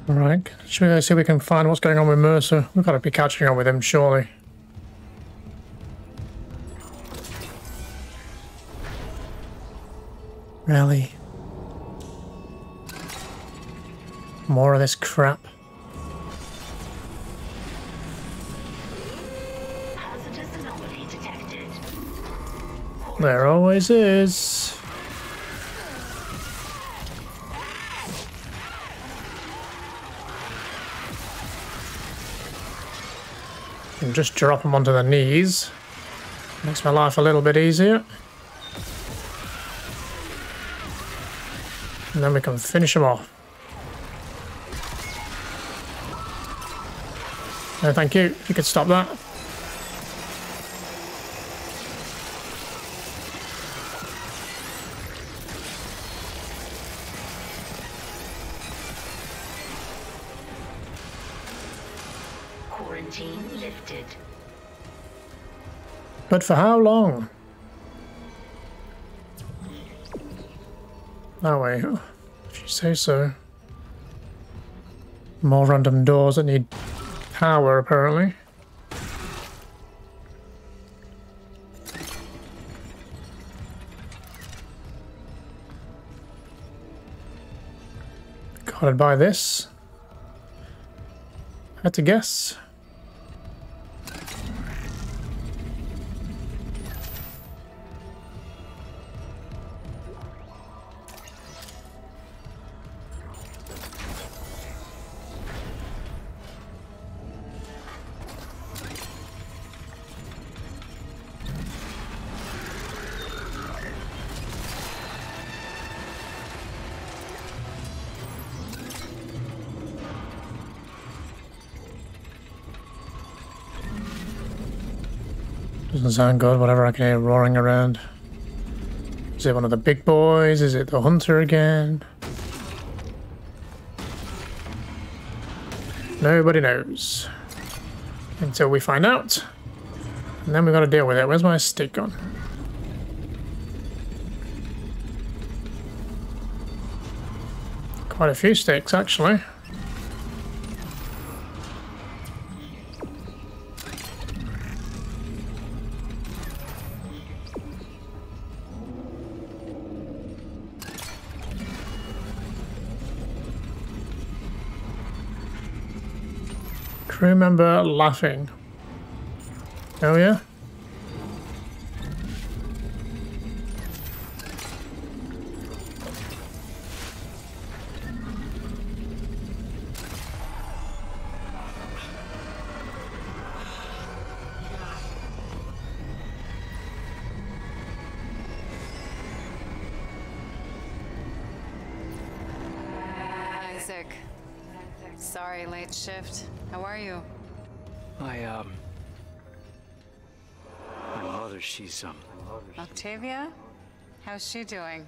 Alright, should we go see if we can find what's going on with Mercer? We've got to be catching up with him, surely. Really? More of this crap. Hazardous anomaly detected. There always is. And just drop them onto their knees. Makes my life a little bit easier. And then we can finish them off. No, thank you. If you could stop that. Quarantine lifted. But for how long? That way, if you say so. More random doors that need power, apparently. Guarded by this. I had to guess. Doesn't sound good, whatever I can hear roaring around. Is it one of the big boys? Is it the hunter again? Nobody knows. Until we find out. And then we've got to deal with it. Where's my stick gone? Quite a few sticks, actually. Crew member laughing. Oh yeah? Isaac. Sorry, late shift. How are you? My mother, she's, Octavia? How's she doing?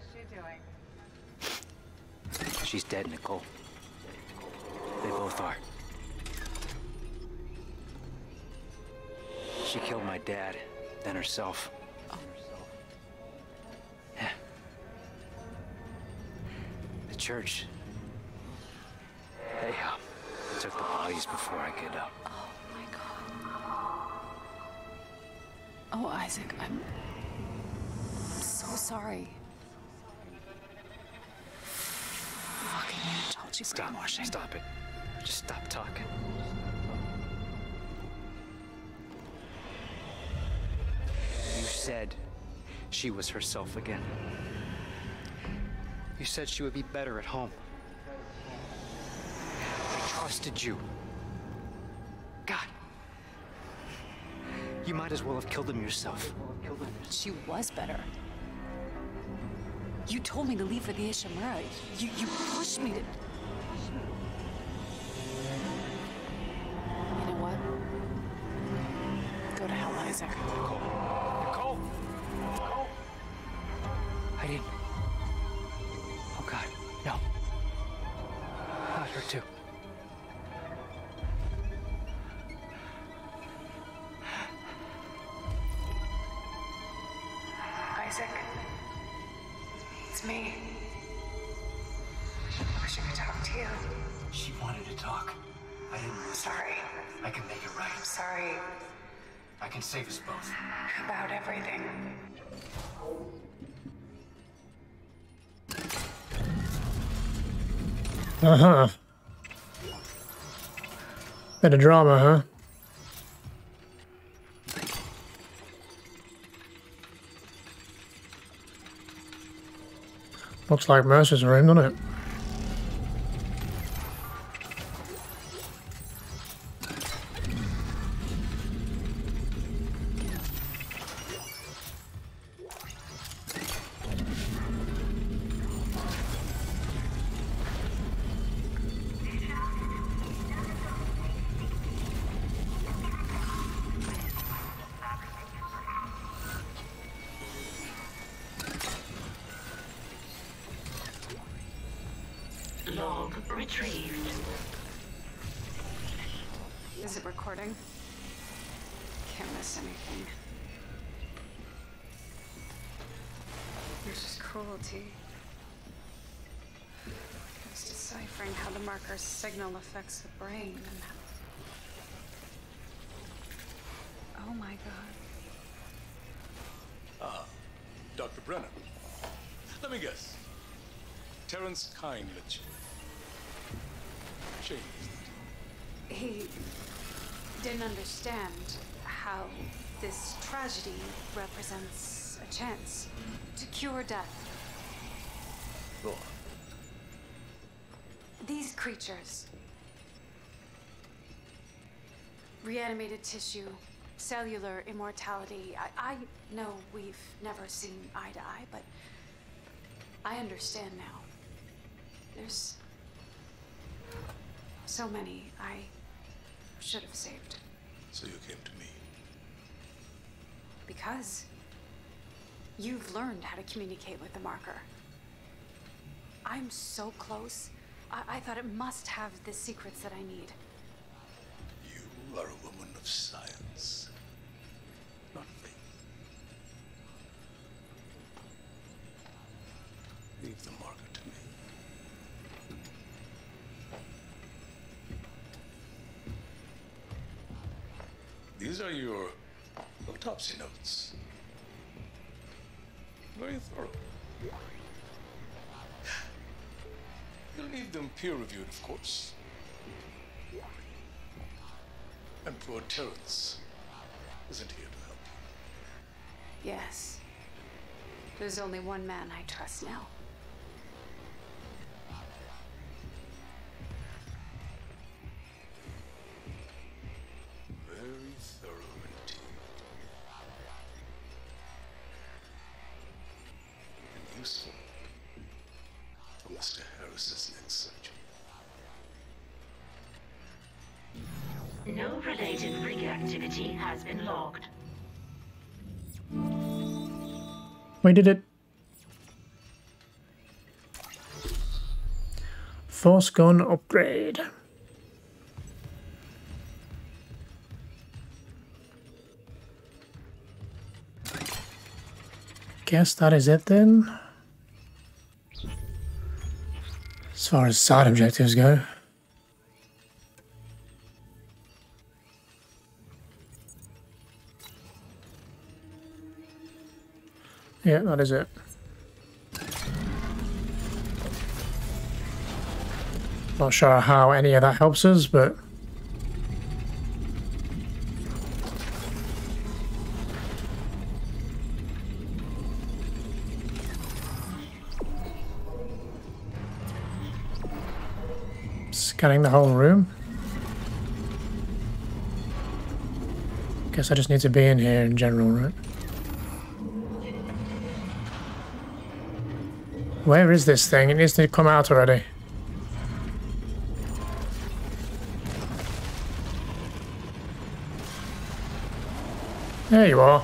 she's dead, Nicole. They both are. She killed my dad, then herself. Oh. Yeah. The church. They, took the bodies before I could, Oh my god. Oh, Isaac, I'm so sorry. Fucking man told you brainwashing. Stop it. Just stop talking. You said she was herself again. You said she would be better at home. I trusted you. God. You might as well have killed him yourself. She was better. You told me to leave for the Ishimura. You pushed me to... You know what? Go to hell, Isaac. Nicole. Nicole! Nicole! I didn't... Oh, God. No. Not her, too. Isaac. It's me. I wish I could talk to you. She wanted to talk. I didn't listen. Sorry. I can make it right. I'm sorry I can save us both. about everything. Uh-huh. Bit of drama, huh? Looks like Mercer's room, doesn't it? Log retrieved. Is it recording? Can't miss anything. There's just cruelty. It's deciphering how the marker's signal affects the brain and how... Oh my god. Dr. Brennan. Let me guess. Terrence Kyne let you. Shame, isn't it? He didn't understand how this tragedy represents a chance to cure death. Go on. These creatures, reanimated tissue, cellular immortality. I know we've never seen eye to eye, but I understand now. There's so many I should have saved. So you came to me. Because you've learned how to communicate with the marker. I'm so close. I thought it must have the secrets that I need. You are a woman of science, not faith. Leave the marker to me. These are your autopsy notes. Very thorough. You'll need them peer-reviewed, of course. And poor Terrence isn't here to help you. Yes. There's only one man I trust now. Very thorough indeed. And useful for Mr. Harris's next surgery. No related rig activity has been logged. We did it. Force gun upgrade. Guess that is it then. As far as side objectives go. Yeah, that is it. Not sure how any of that helps us, but scanning the whole room. Guess I just need to be in here in general, right? Where is this thing? It needs to come out already. There you are.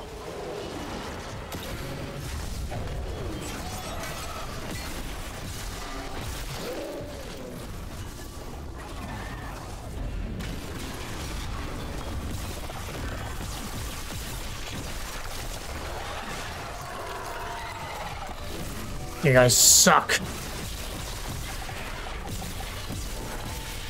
You guys suck.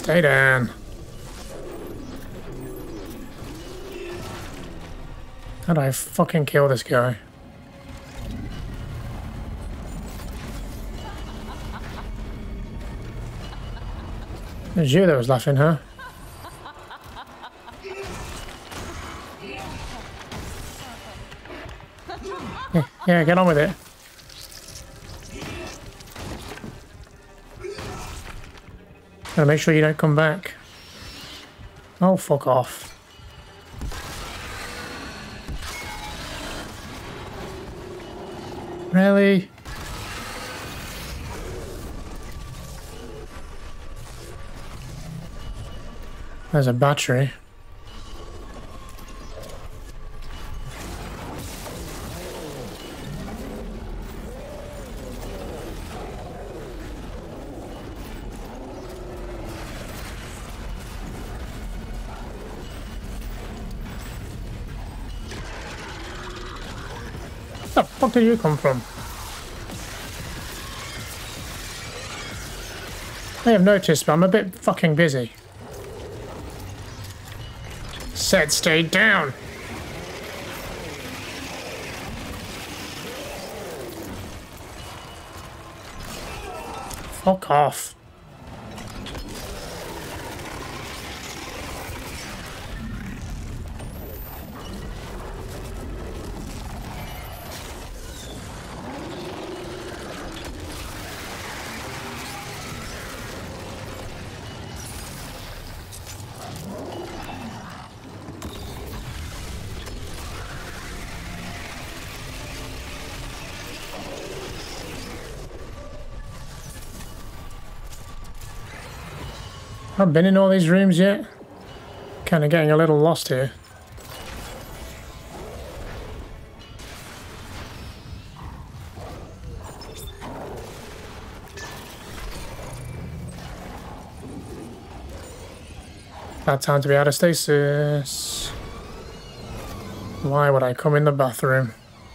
Stay down. How do I fucking kill this guy? It was you that was laughing, huh? Yeah, get on with it. Gotta make sure you don't come back. Oh, fuck off. Really? There's a battery. Where the fuck did you come from? I have noticed, but I'm a bit fucking busy. Said stay down. Fuck off. I've been in all these rooms yet. Kind of getting a little lost here. Bad time to be out of stasis. Why would I come in the bathroom?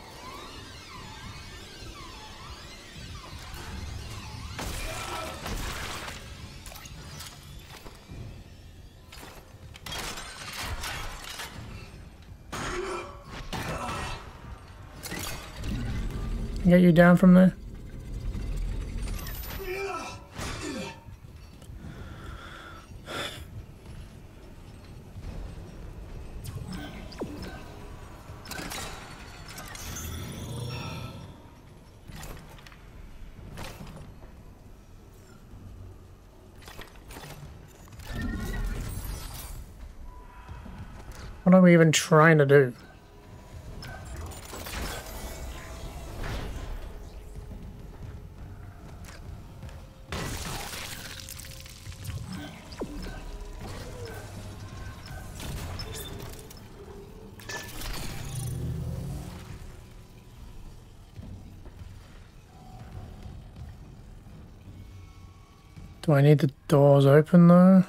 Get you down from there? What are we even trying to do? Do I need the doors open though?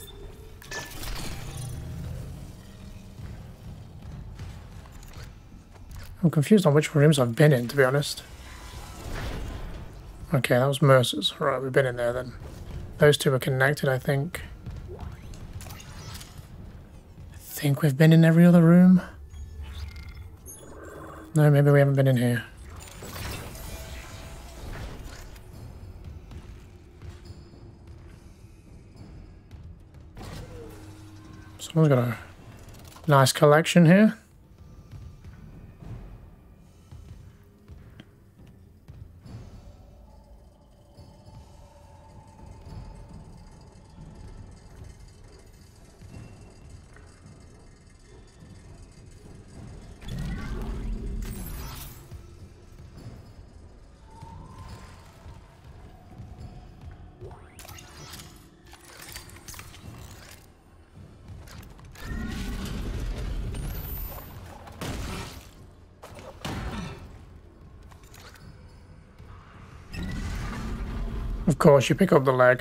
I'm confused on which rooms I've been in, to be honest. Okay, that was Mercer's. Right, we've been in there then. Those two are connected, I think. I think we've been in every other room. No, maybe we haven't been in here. Someone's got a nice collection here. Of course, you pick up the leg.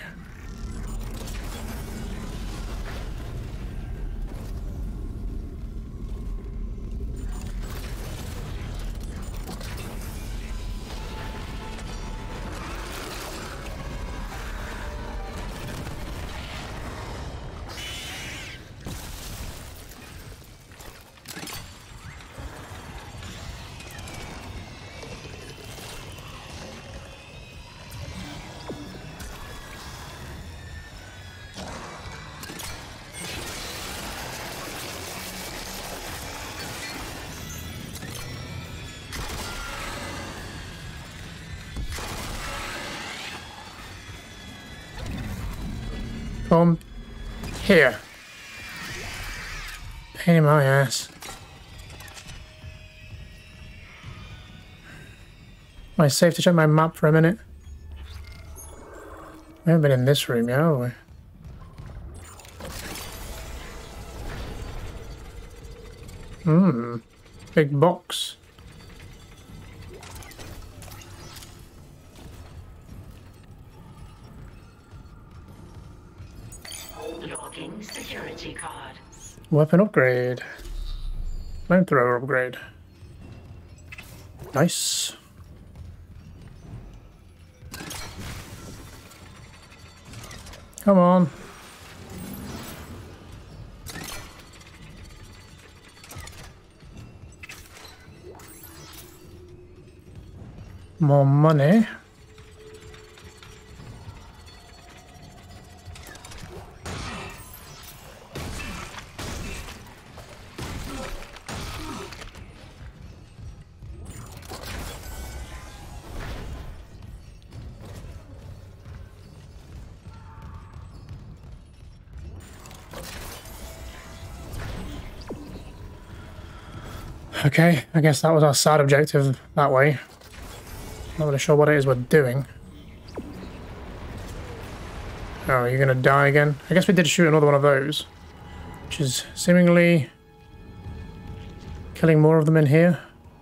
Come here. Pain in my ass. Am I safe to check my map for a minute? We haven't been in this room yet, have we? Big box. Logging security card. Weapon upgrade. Flamethrower upgrade. Nice. Come on. More money. Okay, I guess that was our side objective that way. Not really sure what it is we're doing. Oh, you're gonna die again? I guess we did shoot another one of those. Which is seemingly killing more of them in here.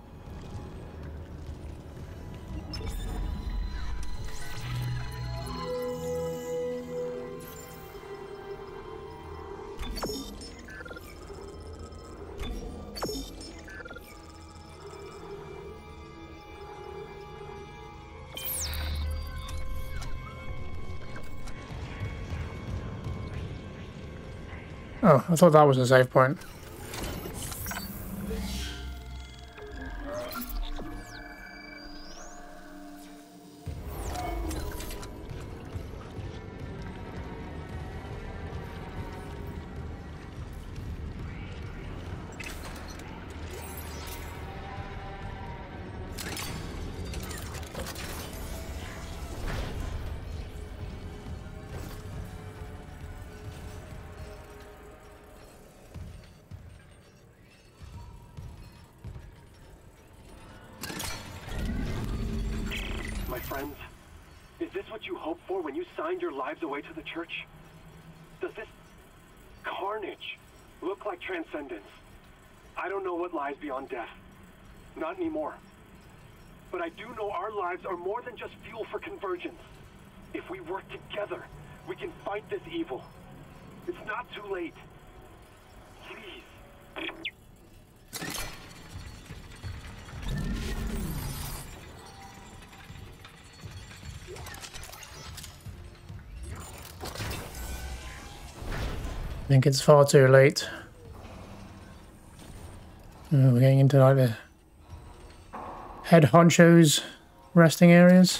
Oh, I thought that was a save point. Friends, is this what you hoped for when you signed your lives away to the church? Does this carnage look like transcendence? I don't know what lies beyond death. Not anymore. But I do know our lives are more than just fuel for convergence. If we work together, we can fight this evil. It's not too late. Please. I think it's far too late. We're getting into like the head honcho's resting areas.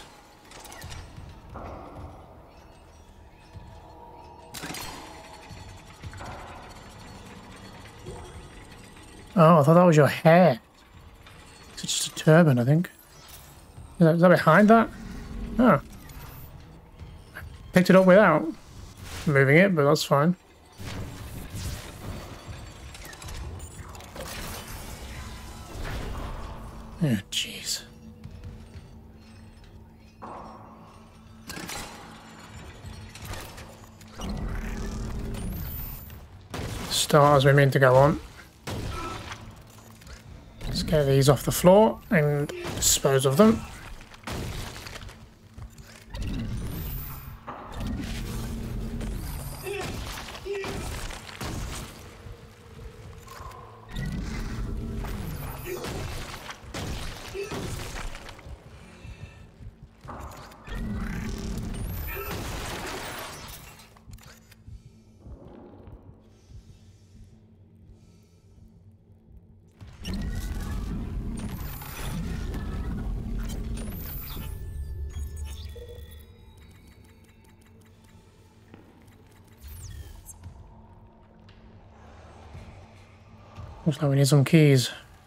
Oh, I thought that was your hair. It's just a turban, I think. Is that behind that? Oh. I picked it up without moving it, but that's fine. Oh, jeez. Start as we mean to go on. Let's get these off the floor and dispose of them. Looks like we need some keys.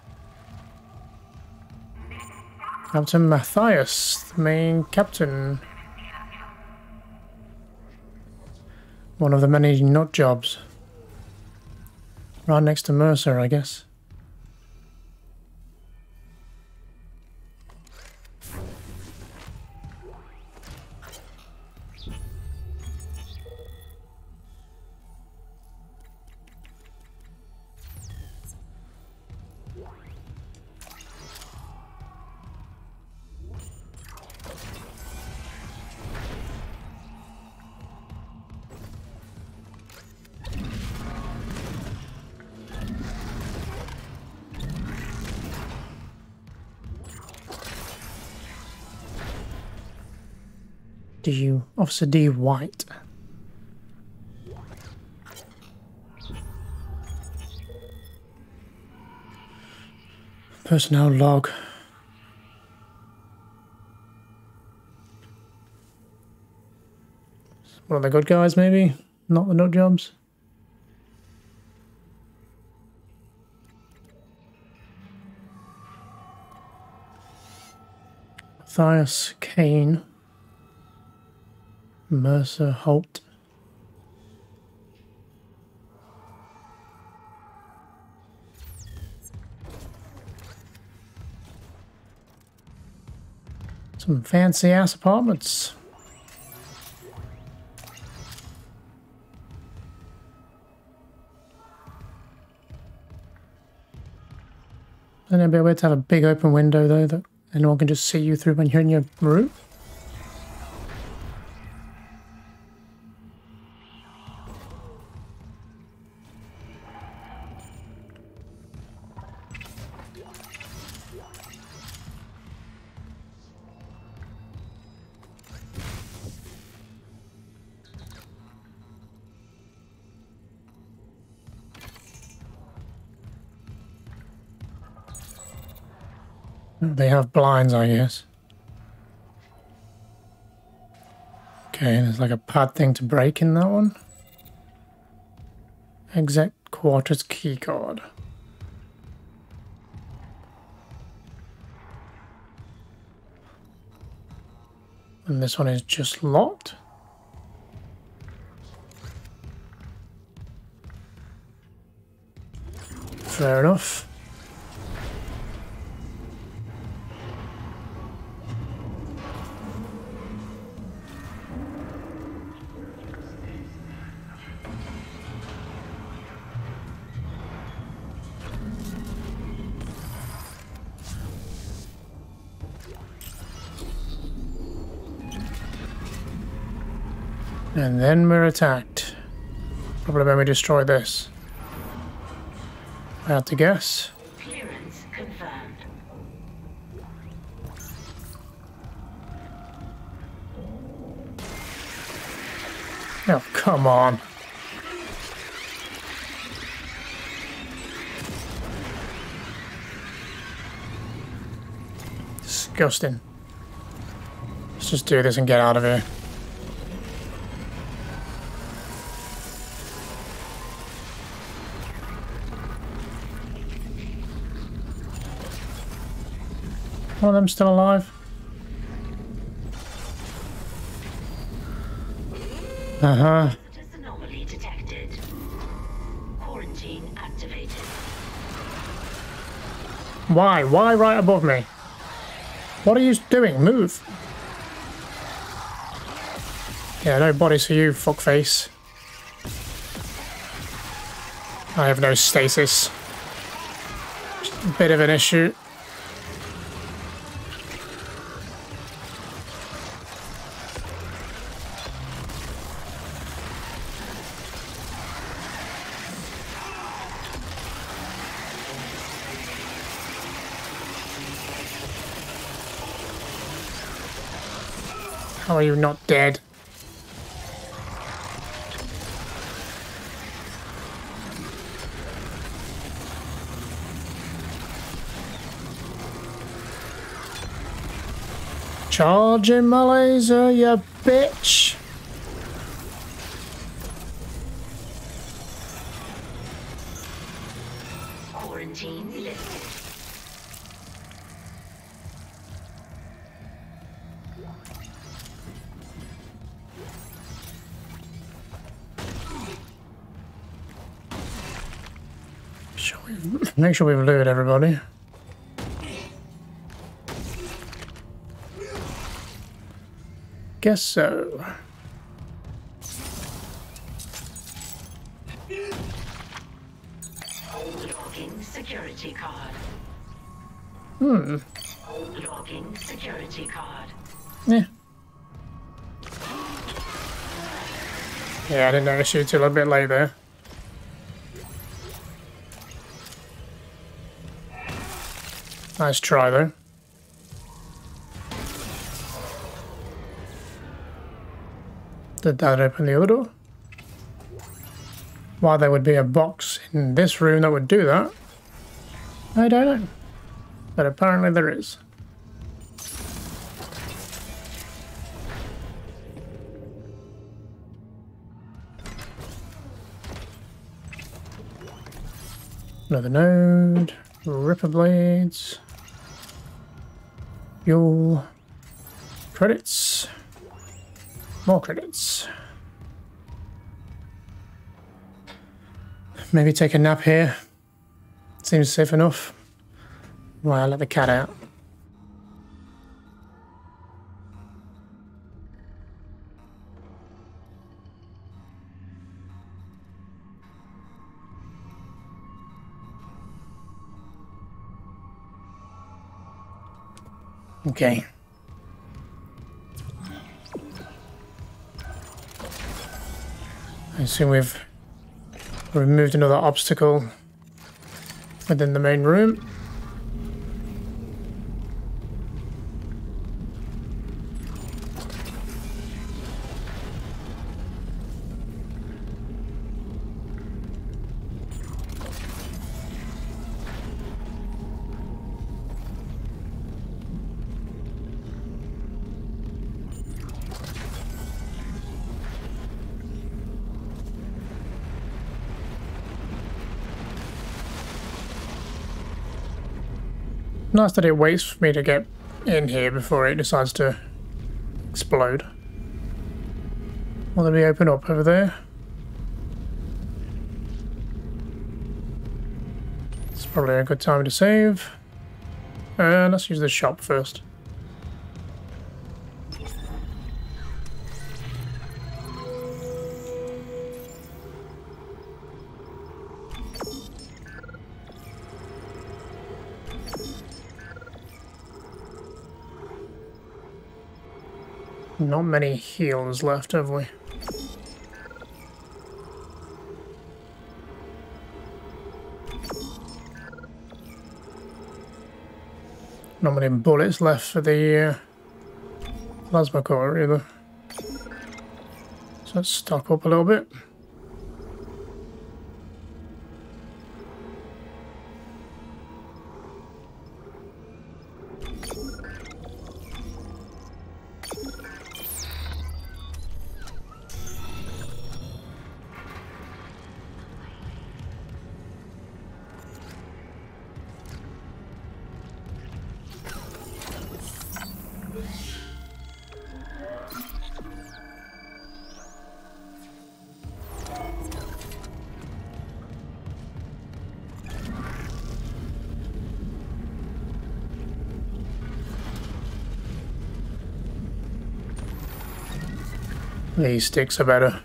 Captain Matthias, the main captain. One of the many nut jobs. Right next to Mercer, I guess. Officer D. White. Personnel log. One of the good guys, maybe? Not the nut jobs? Matthias Kane. Mercer Holt. Some fancy ass apartments. Then it'd be a way to have a big open window though that anyone can just see you through when you're in your room. They have blinds, I guess. Okay, there's like a pad thing to break in that one. Exec quarters keycard. And this one is just locked. Fair enough. And then we're attacked. Probably when we destroy this. I have to guess. Clearance confirmed. Oh, come on. Disgusting. Let's just do this and get out of here. One of them still alive? Uh-huh. Anomaly detected. Quarantine activated. Why? Why right above me? What are you doing? Move. Yeah, no bodies for you, fuckface. I have no stasis. Just a bit of an issue. How are you not dead? Charging my laser, you bitch! Quarantine lifted. Shall we make sure we've looted everybody? Guess so. Logging security card. Logging security card. Yeah. Yeah, I didn't notice you till a bit later. Nice try though. Did that open the other door? Why there would be a box in this room that would do that, I don't know. But apparently there is. Another node. Ripper blades. Fuel. Credits. More credits. Maybe take a nap here. Seems safe enough. Right, I'll let the cat out. Okay. I assume we've removed another obstacle within the main room. Nice that it waits for me to get in here before it decides to explode. Will we open up over there? It's probably a good time to save. And let's use the shop first. Not many heals left, have we? Not many bullets left for the plasma core either. So let's stock up a little bit. These sticks are better.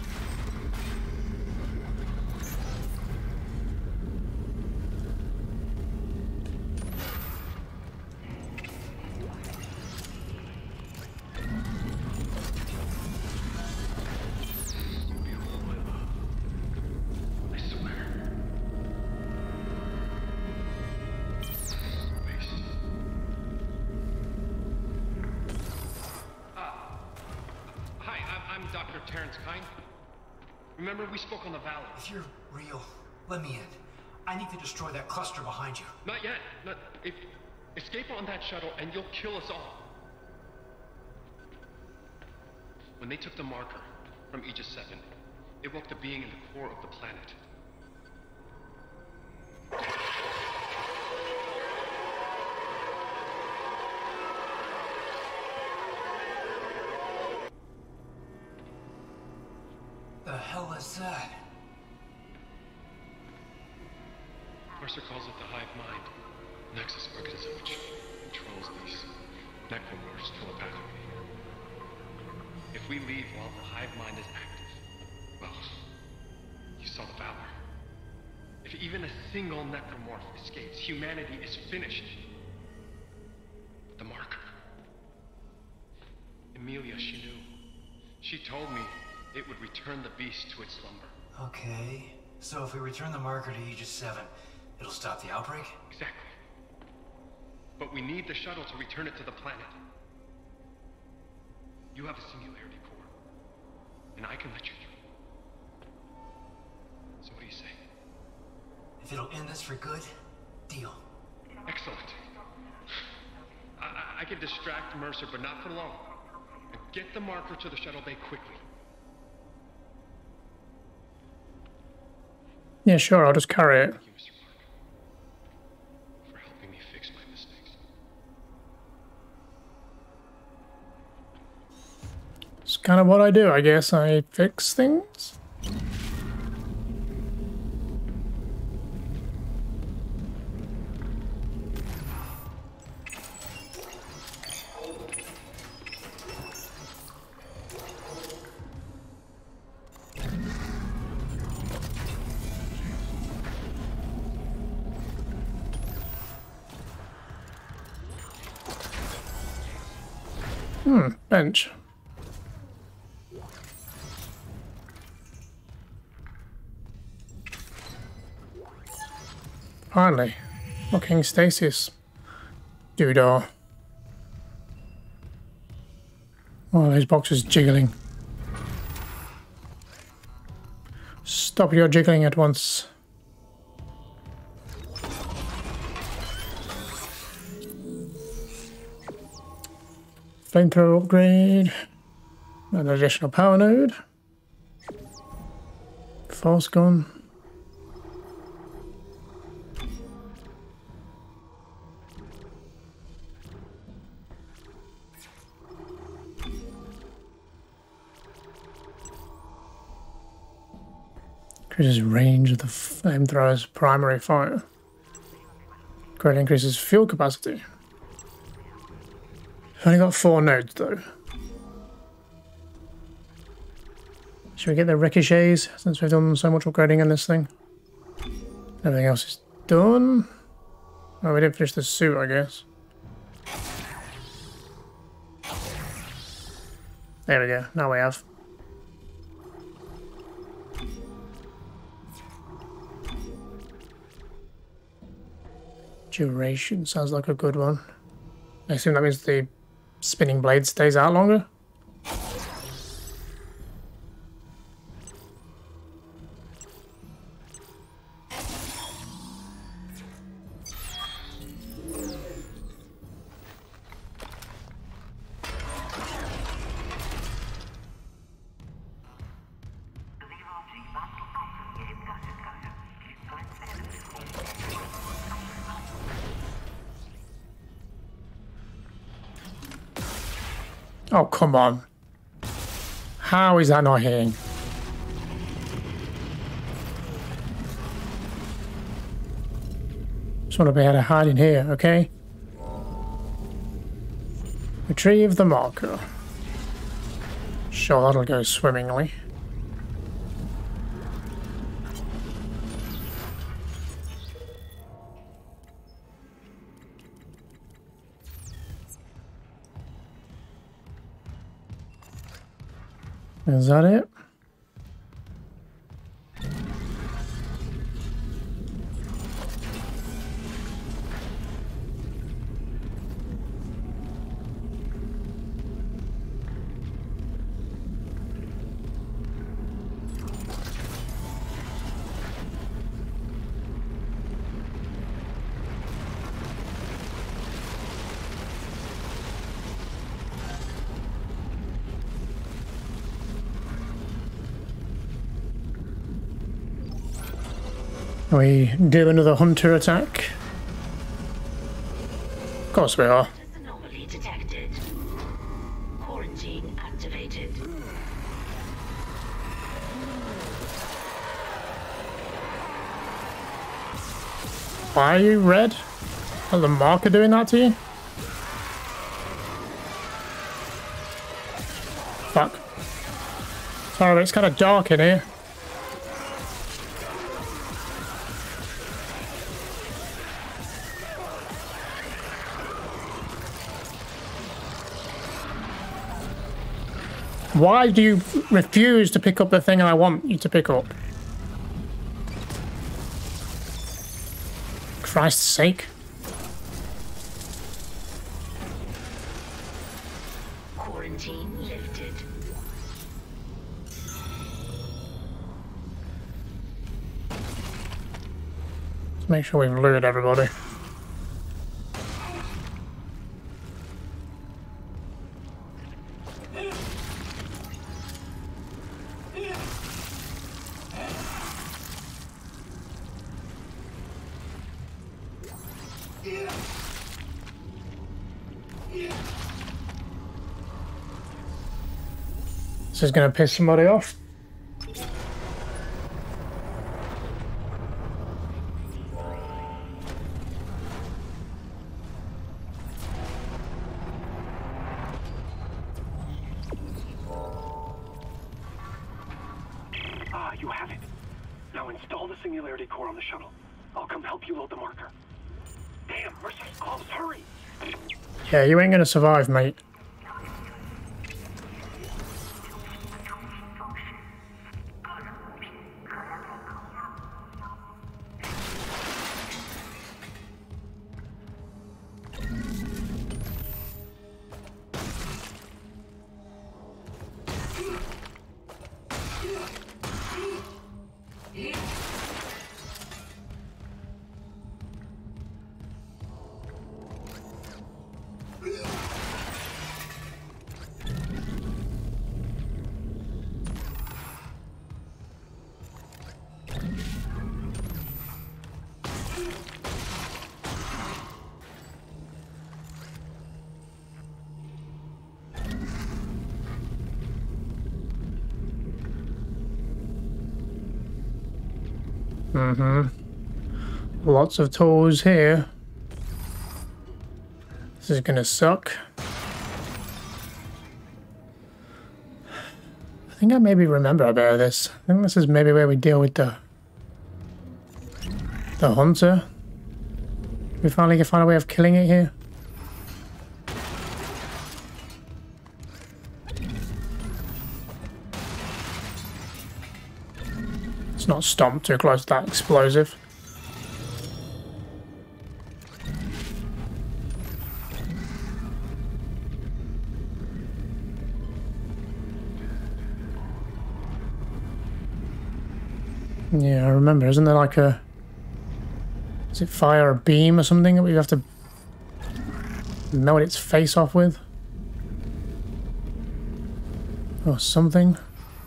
Remember, we spoke on the valley. If you're real, let me in. I need to destroy that cluster behind you. Not yet. Escape on that shuttle and you'll kill us all. When they took the marker from Aegis 7, it woke the being in the core of the planet. The hell is that? Mercer calls it the hive mind, nexus organism which controls these Necromorphs telepathically. If we leave while the hive mind is active, well, you saw the valor. If even a single Necromorph escapes, humanity is finished. The marker. Emilia, she knew. She told me it would return the beast to its slumber. Okay, so if we return the marker to Aegis 7, it'll stop the outbreak? Exactly. But we need the shuttle to return it to the planet. You have a singularity core, and I can let you through. So what do you say? If it'll end this for good, deal. Excellent. I can distract Mercer, but not for long. Now get the marker to the shuttle bay quickly. Yeah, sure, I'll just carry it. Thank you, Mr. Clarke, for helping me fix my mistakes. It's kind of what I do, I guess. I fix things. Bench. Finally, looking stasis. Doodah. Oh, those boxes jiggling. Stop your jiggling at once. Flamethrower upgrade. An additional power node. Force gun. Increases range of the flamethrower's primary fire. Greatly increases fuel capacity. Only got 4 nodes though. Should we get the ricochets since we've done so much upgrading in this thing? Everything else is done. Oh, we didn't finish the suit, I guess. There we go. Now we have. Duration sounds like a good one. I assume that means the spinning blade stays out longer. Oh, come on. How is that not hitting? Just want to be able to hide in here, okay? Retrieve the marker. Sure, that'll go swimmingly. Is that it? We do another hunter attack. Of course we are. Anomaly detected. Quarantine activated. Why are you red? Is the marker doing that to you? Fuck. Sorry, but it's kind of dark in here. Why do you refuse to pick up the thing I want you to pick up? Christ's sake. Quarantine lifted. Let's make sure we've lured everybody. This is going to piss somebody off. Ah, you have it. Now install the singularity core on the shuttle. I'll come help you load the marker. Damn, Mercer's close. Hurry! Yeah, you ain't going to survive, mate. Lots of tools here. This is gonna suck. I think I maybe remember a bit of this. I think this is maybe where we deal with the hunter. We finally can find a way of killing it here. It's not stomped too close to that explosive. Yeah, I remember. Isn't there like a... Is it fire a beam or something that we have to melt its face off with? Or something?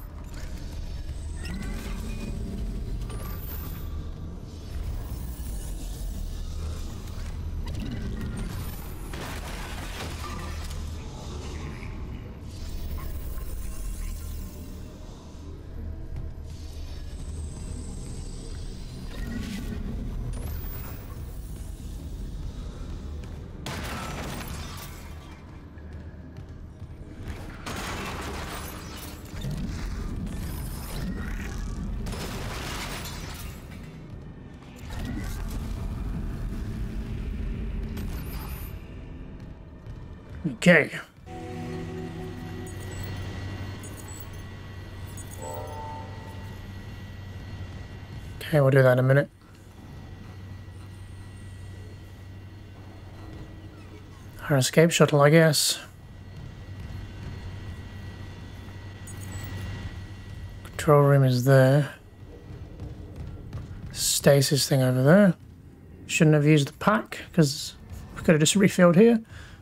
Okay. Okay, we'll do that in a minute. Our escape shuttle, I guess. Control room is there. Stasis thing over there. Shouldn't have used the pack, because we could have just refilled here.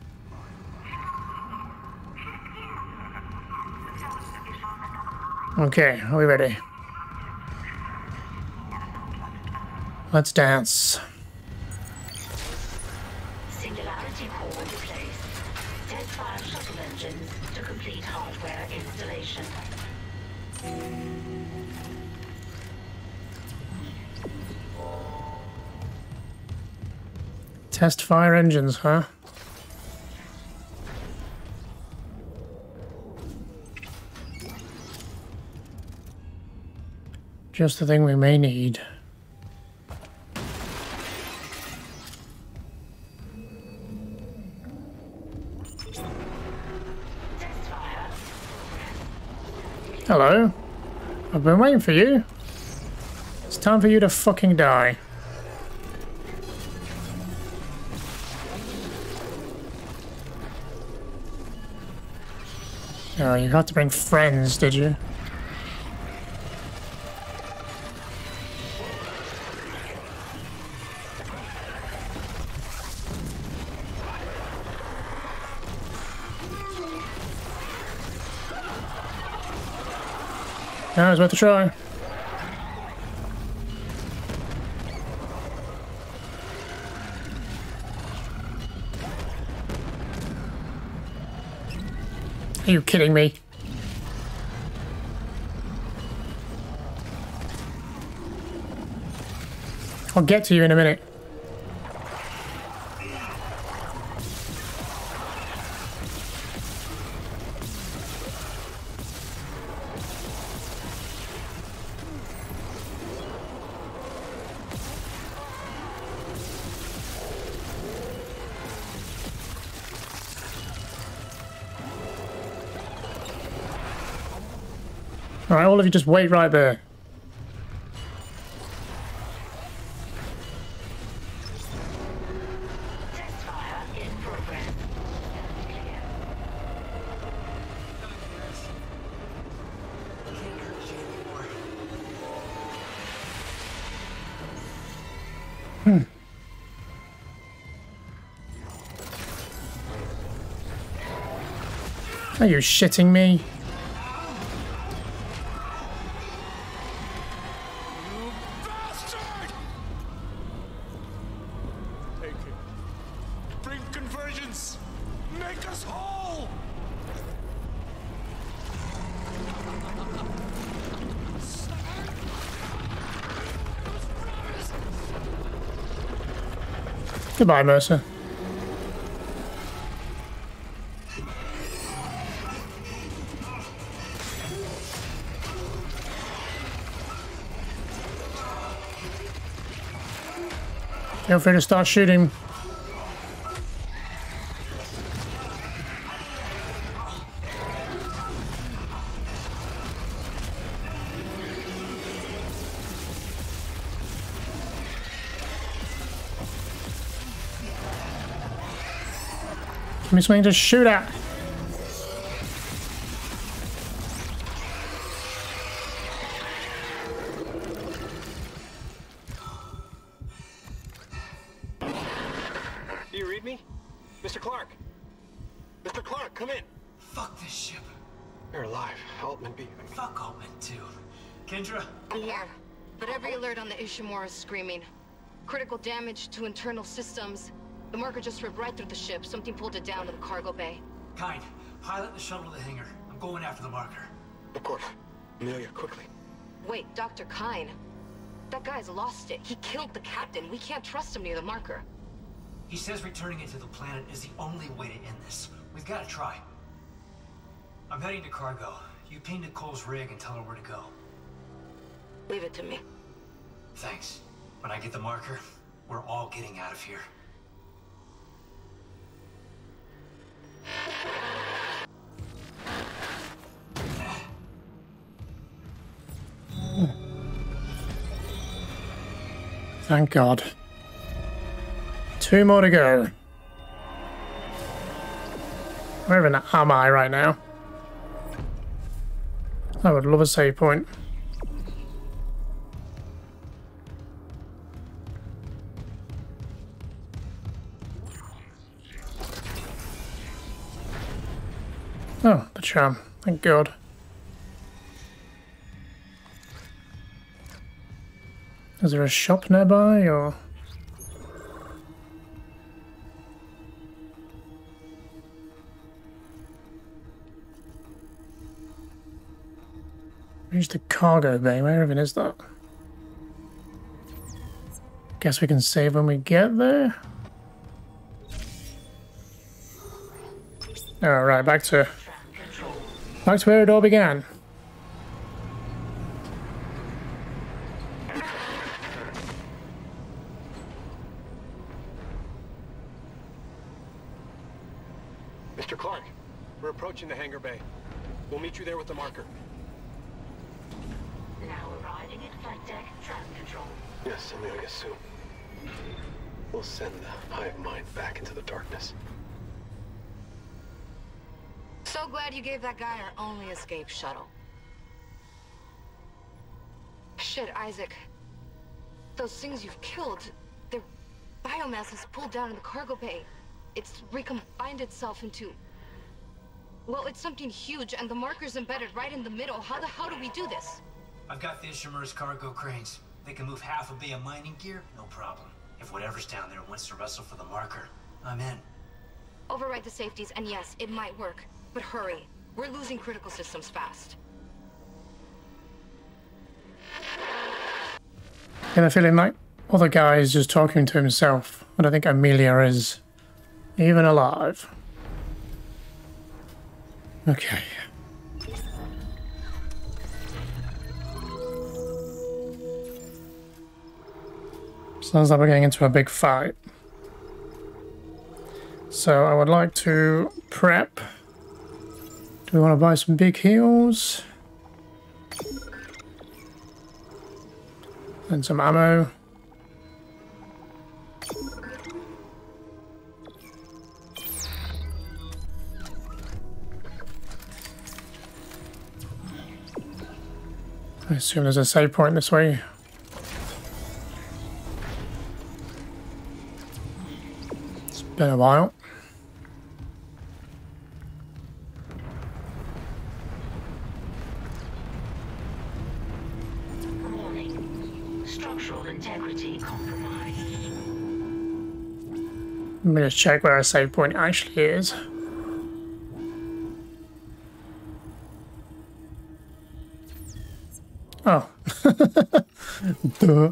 Okay, are we ready? Let's dance. Singularity core replaced. Test fire shuttle engines to complete hardware installation. Test fire engines, huh? Just the thing we may need. Hello. I've been waiting for you. It's time for you to fucking die. Oh, you had to bring friends, did you? No, it's worth a try. Are you kidding me? I'll get to you in a minute. Alright, all of you just wait right there. Test fire in progress. Are you shitting me? Goodbye, Mercer. Feel free to start shooting. Give me something to shoot at. Do you read me? Mr. Clarke? Mr. Clarke, come in. Fuck this ship. You're alive. Altman be. Fuck Altman, too. Kendra? I'm here, but every alert on the Ishimura is screaming. Critical damage to internal systems. The marker just ripped right through the ship. Something pulled it down to the cargo bay. Kind, pilot the shuttle to the hangar. I'm going after the marker. Of course. Amelia, quickly. Wait, Dr. Kine. That guy's lost it. He killed the captain. We can't trust him near the marker. He says returning it to the planet is the only way to end this. We've got to try. I'm heading to cargo. You ping Nicole's rig and tell her where to go. Leave it to me. Thanks. When I get the marker, we're all getting out of here. Thank God. 2 more to go. Where even am I right now? I would love a save point. Oh, the tram. Thank God. Is there a shop nearby, or...? Reach the cargo bay. Where even is that? Guess we can save when we get there. Alright, back to where it all began. Mr. Clarke, we're approaching the hangar bay. We'll meet you there with the marker. Now arriving at flight deck trap control. Yes, Amelia, soon. We'll send the hive mind back into the darkness. So glad you gave that guy our only escape shuttle. Shit, Isaac. Those things you've killed, their biomass is pulled down in the cargo bay. It's recombined itself into... Well, it's something huge, and the marker's embedded right in the middle. How the hell do we do this? I've got the Ishimura's cargo cranes. They can move half a bay of mining gear, no problem. If whatever's down there wants to wrestle for the marker, I'm in. Override the safeties, and yes, it might work. But hurry. We're losing critical systems fast. I have a feeling like other guy is just talking to himself. I don't think Amelia is even alive. Okay. Sounds like we're getting into a big fight. So I would like to prep. Do we want to buy some big heals? And some ammo. I assume there's a save point this way. It's been a while. Warning. Structural integrity compromised. Let me just check where a save point actually is. Oh. Duh.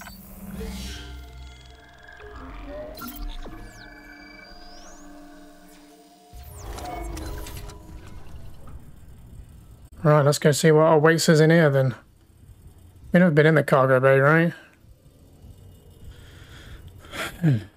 Right, let's go see what awaits us in here then. We've never been in the cargo bay, right?